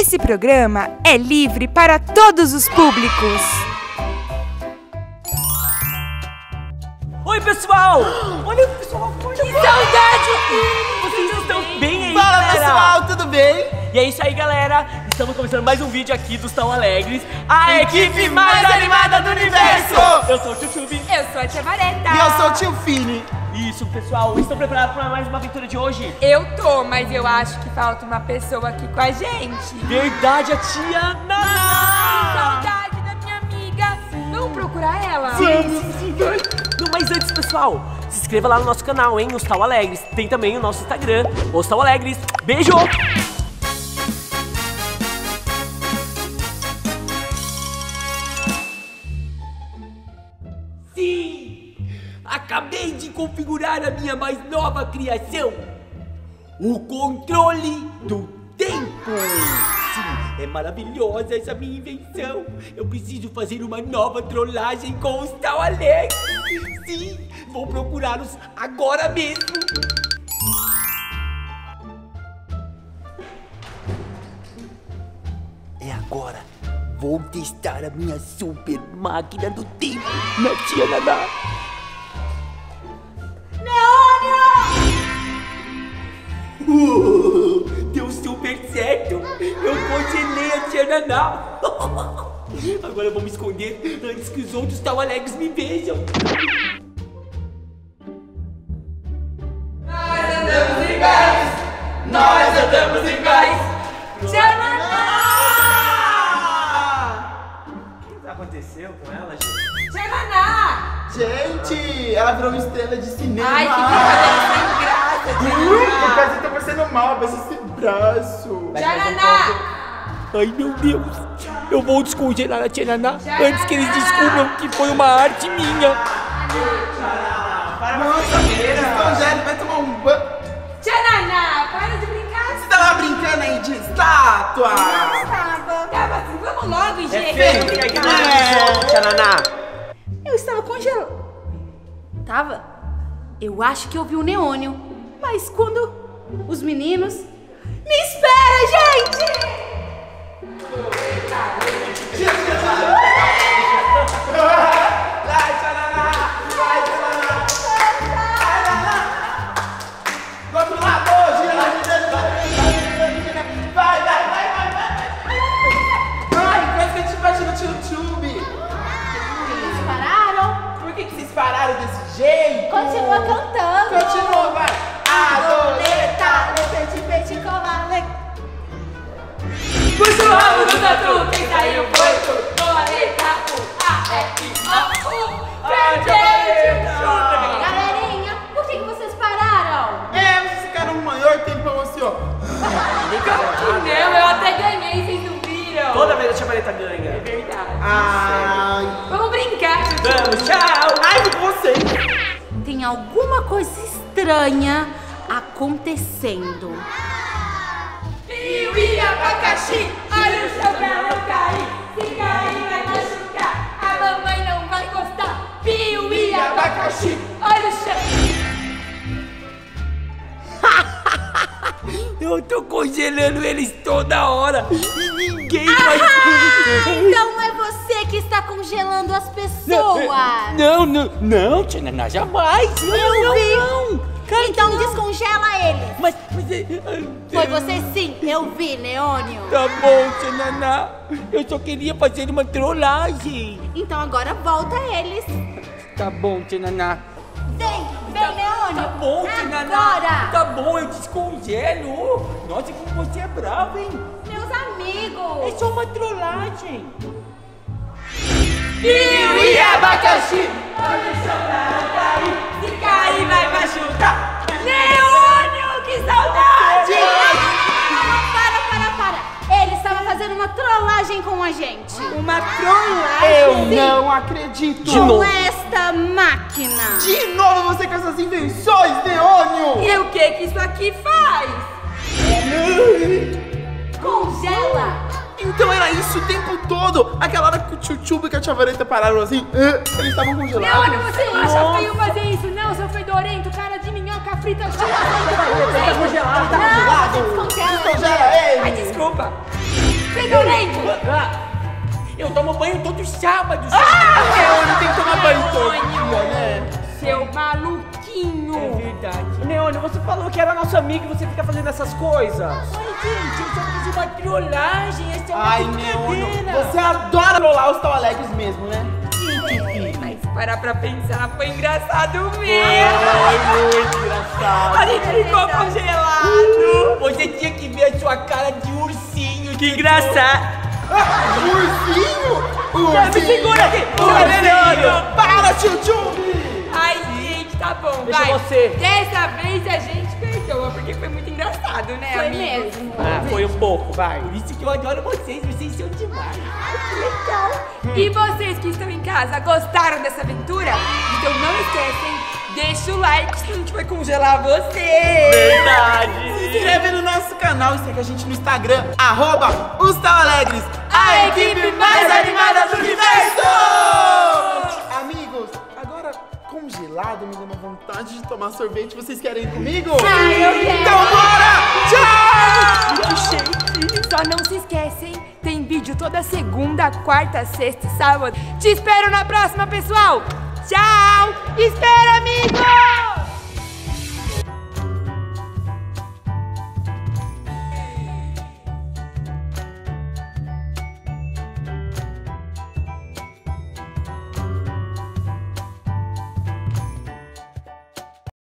Esse programa é livre para todos os públicos. Oi, pessoal! Olha, pessoal, que saudade! Vocês estão bem aí, Fala, galera? pessoal, tudo bem? E é isso aí, galera. Estamos começando mais um vídeo aqui dos Tão Alegres, a equipe mais animada do universo! Eu sou o Tio Chubi. Eu sou a Tia Vareta. E eu sou o Tio Fini. Isso, pessoal. Estão preparados para mais uma aventura de hoje? Eu tô, mas eu acho que falta uma pessoa aqui com a gente. Verdade, a tia Naná! Saudade da minha amiga. Vamos procurar ela? Sim. Não, mas antes, pessoal, se inscreva lá no nosso canal, hein? Os Tão Alegres. Tem também o nosso Instagram, Os Tão Alegres. Beijo! Sim! Acabei de configurar a minha mais nova criação, o controle do tempo. Sim, é maravilhosa essa minha invenção. Eu preciso fazer uma nova trollagem com os Tão Alegres. Sim, vou procurá-los agora mesmo. É agora. Vou testar a minha super máquina do tempo na tia Naná. Deu super certo! Eu congelei a tia Naná! Agora eu vou me esconder antes que os outros Tão Alegres me vejam! Nós andamos em gás! Nós andamos em gás! Tia Naná! O que aconteceu com ela, gente? Tia Naná! Gente, ela virou uma estrela de cinema. Ai, que brincadeira sem graça, Tia Eu Naná. quase tô parecendo mal, mas esse braço. Tia Naná! Ai, meu Deus! Eu vou descongelar a tia Naná antes que eles descubram que foi uma arte minha! Nossa, descongele, vai tomar um banho. Tia Naná, para de brincar. Você tava brincando aí de estátua? Tava assim, vamos logo, gente. Tia Naná! Eu estava congelado. Tava? Eu acho que eu vi um neônio. Mas quando os meninos... Me espera, gente! Vai, tia Naná! Vai, tia Naná! Do outro lado, gira. Vai! Ai, quase que a gente bate no Tio-Tube. Eles pararam. Por que vocês pararam desse jeito? Continua cantando. Continua, vai! Adoleta, leite, peite, cola, leite. Puxa o rabo do tatu, quem saiu foi tu. Coleta, Galerinha, por que vocês pararam? Vocês ficaram um maior tempão assim, ó. Não, eu até ganhei, vocês não viram. Toda vez a tia Vareta ganha! É verdade. Ai. Vamos brincar, Tio. Vamos, tchau! Ai, com você. Tem alguma coisa estranha acontecendo. Piuí, abacaxi, olha o chão pra não cair. Se cair vai machucar, a mamãe não vai gostar. Piuí, abacaxi, olha o chão. Eu tô congelando eles toda hora e ninguém vai... Então é você que está congelando as pessoas. Não, tia Naná, jamais! Eu vi. Não! Cara, Então que não. descongela eles. Mas... Foi você sim, eu vi, Leônio. Tá bom, tia Naná. Eu só queria fazer uma trollagem. Então agora volta eles. Tá bom, tia Naná. Vem, Leônio. Tá bom, tia Naná. Agora. Tá bom, eu descongelo. Nossa, como você é brava, hein? Meus amigos. É só uma trollagem. Piuí, abacaxi, olha o chão pra não cair. Se cair vai machucar. Leônio, que saudade! Para. Ele estava fazendo uma trollagem com a gente. Uma trollagem. Eu não acredito. De novo. Com esta máquina. De novo você com essas invenções, Neônio. E o que isso aqui faz? Congela. Então era isso o tempo todo. Aquela hora que o Tio-Tube e a Tia Vareta pararam assim, eles estavam congelados. Leônio, você acha feio fazer isso? Não, seu fedorento, cara de minhoca frita. Tá congelado. Descongela. Descongela ele. Ai, desculpa. fedorento! Eu tomo banho todo sábado. Neônio tem que tomar banho todo dia, né? Seu maluquinho! É verdade. Neônio, você falou que era nosso amigo e você fica fazendo essas coisas. Ai, gente, eu só fiz uma trollagem. Essa é uma Ai, Neônio, brincadeira. você adora trollar os tão alegres mesmo, né? Mas parar pra pensar, foi engraçado mesmo! Foi muito engraçado. A gente ficou congelado! Você tinha que ver a sua cara de ursinho. Que engraçado. Ursinho! Me segura aqui. Ursinho! Para, Chuchu! Ai, gente, tá bom, Deixa vai! você. Dessa vez a gente perdoa, porque foi muito engraçado, né, Foi amigo? mesmo. Ah, foi um pouco, vai. Por isso que eu adoro vocês são demais. Legal! E vocês que estão em casa, gostaram dessa aventura? Então não esquecem, deixa o like, senão a gente vai congelar você! Verdade. Se inscreve no nosso canal e segue a gente no Instagram, @ostalalegres, A equipe mais animada do universo! Amigos, agora congelado me dá uma vontade de tomar sorvete. Vocês querem ir comigo? Ah, eu quero! Então bora! Tchau! Gente, só não se esquecem, tem vídeo toda segunda, quarta, sexta e sábado. Te espero na próxima, pessoal! Tchau! Espera, amigo!